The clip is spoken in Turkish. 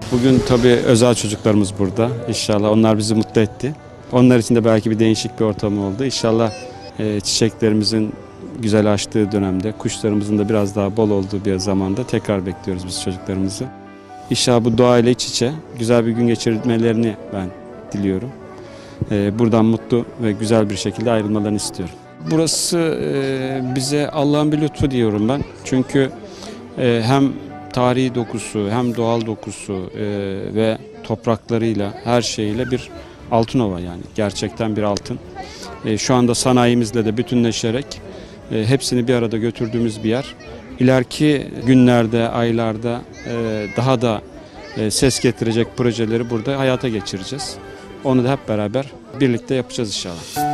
Bugün tabii özel çocuklarımız burada. İnşallah onlar bizi mutlu etti. Onlar için de belki bir değişik bir ortam oldu. İnşallah çiçeklerimizin güzel açtığı dönemde, kuşlarımızın da biraz daha bol olduğu bir zamanda tekrar bekliyoruz biz çocuklarımızı. İnşallah bu doğayla iç içe güzel bir gün geçirmelerini ben diliyorum. Buradan mutlu ve güzel bir şekilde ayrılmalarını istiyorum. Burası bize Allah'ın bir lütfu diyorum ben. Çünkü hem tarihi dokusu hem doğal dokusu ve topraklarıyla her şeyiyle bir Altınova, yani gerçekten bir altın. Şu anda sanayimizle de bütünleşerek hepsini bir arada götürdüğümüz bir yer. İleriki günlerde, aylarda daha da ses getirecek projeleri burada hayata geçireceğiz. Onu da hep beraber birlikte yapacağız inşallah.